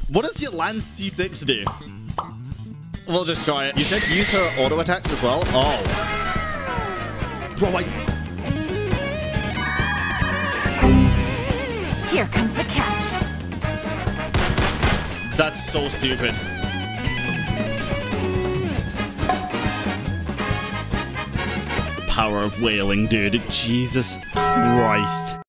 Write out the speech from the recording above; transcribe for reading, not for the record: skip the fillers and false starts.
What does Yelan C6 do? We'll just try it. You said use her auto attacks as well? Oh. Bro, Here comes the catch. That's so stupid. The power of wailing, dude. Jesus Christ.